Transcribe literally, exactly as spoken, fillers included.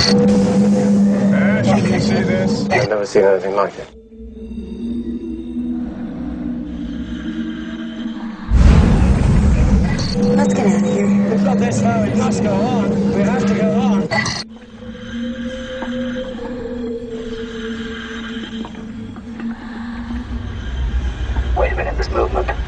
Ash, can you see this? I've never seen anything like it. Let's get out of here. We've got this far, we must go on. We have to go on. Wait a minute, this movement.